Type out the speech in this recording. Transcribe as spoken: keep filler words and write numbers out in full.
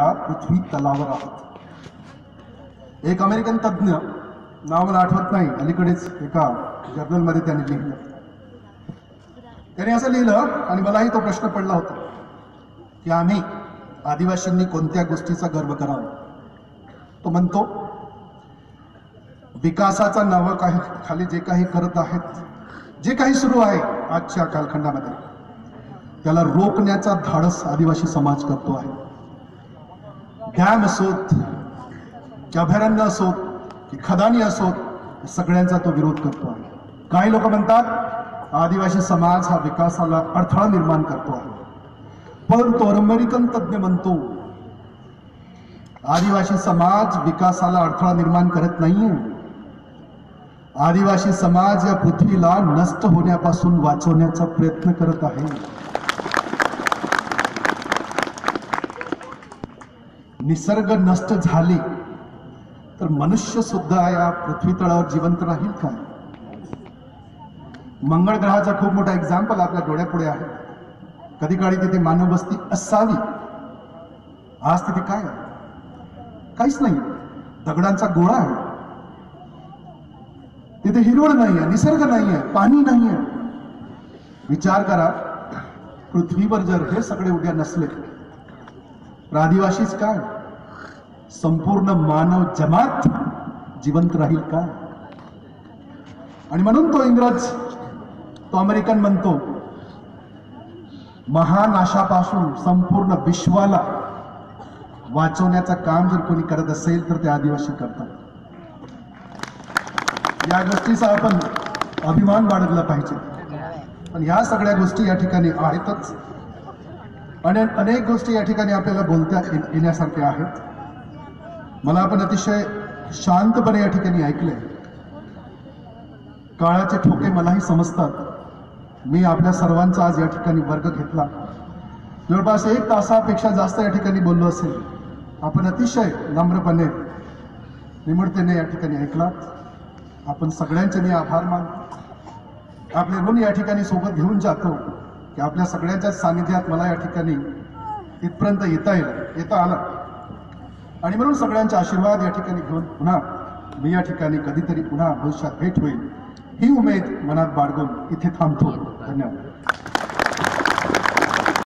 या पृथ्वी तलावर आहोत। एक अमेरिकन तज्ञ, नाव मला आठवत नाही, अलीकडेच एका जर्नलमध्ये त्यांनी लिहिलं, त्याने असं लिहिलं आणि मलाही तो प्रश्न पडला होता की आम्ही आदिवासींनी कोणत्या गोष्टीचा गर्व करावा। तो म्हणतो, विकासाचा नाव काही खाली जे काही करत आहेत, जे काही सुरू आहे आजच्या कालखंडामध्ये, त्याला रोखण्याचा धाडस आदिवासी समाज करतो आहे। डॅम असोत की अभयारण्य असोत की खदानी असोत, सगळ्यांचा तो विरोध करतो आहे। काही लोक म्हणतात आदिवासी समाज हा विकासाला अडथळा निर्माण करतो आहे, परंतु अमेरिकन तज्ञ म्हणतो आदिवासी समाज विकासाला अडथळा निर्माण करत नाहीये। आदिवासी समाज या पृथ्वीला नष्ट होण्यापासून वाचवण्याचा प्रयत्न करत आहे। निसर्ग नष्ट झाले तर मनुष्य सुद्धा या पृथ्वी तळावर जिवंत राहील का? मंगळ ग्रहाचा खूप मोठा एक्झाम्पल आपल्या डोळ्यापुढे आहे। कधी काळी तिथे मानव वस्ती असावी, आज तिथे काय आहे? काहीच नाही, दगडांचा गोळा आहे। तिथे हिरवळ नाहीये, निसर्ग नाहीये, पाणी नाहीये। विचार करा, पृथ्वीवर जर हे सगळे उद्या नसले तर आदिवासीच काय, संपूर्ण मानव जमात जिवंत राहील का? आणि म्हणून तो इंग्रज, तो अमेरिकन म्हणतो, महानाशापासून संपूर्ण विश्वाला वाचवण्याचं काम जर कोणी करत असेल तर ते आदिवासी करतात। या गोष्टीचा आपण अभिमान बाळगला पाहिजे। पण ह्या सगळ्या गोष्टी या ठिकाणी आहेतच, आणि अनेक गोष्टी या ठिकाणी आपल्याला बोलता येण्यासारख्या आहेत। मला आपण अतिशय शांतपणे या ठिकाणी ऐकले, काळाचे ठोके मलाही समजतात। मी आपल्या सर्वांचा आज या ठिकाणी वर्ग घेतला, जवळपास एक तासापेक्षा जास्त या ठिकाणी बोललो असेल। आपण अतिशय नम्रपणे निमुळतेने या ठिकाणी ऐकलात। आपण सगळ्यांचे मी आभार मानतो। आपले ऋण या ठिकाणी सोबत घेऊन जातो की आपल्या सगळ्यांच्या सानिध्यात मला या ठिकाणी इथपर्यंत येता येईल येता आलं, आणि म्हणून सगळ्यांचे आशीर्वाद या ठिकाणी घेऊन पुन्हा मी या ठिकाणी कधीतरी पुन्हा भविष्यात भेट होईल ही उमेद मनात बाळगून इथे थांबतो। धन्यवाद।